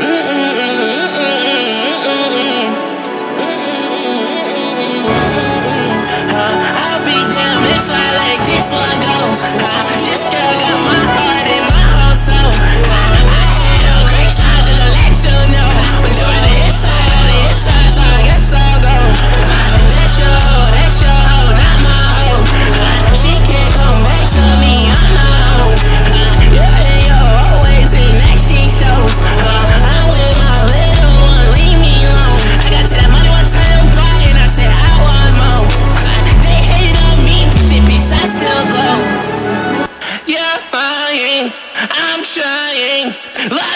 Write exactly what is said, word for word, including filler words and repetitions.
I'll be damned if I let this one go. This girl got my heart and my whole soul. I had a great time just to let you know. But you're on the inside, on the inside, so I guess I'll go. That's your hoe, that's your hoe, not my hoe. She can't come back to me, I'm not home. You and your always in action shows. I'm with my little one, leave me alone. I got to that money one time to buy, and I said I want more. They hated on me, but shit, bitch, I still glow. Yeah, I'm trying.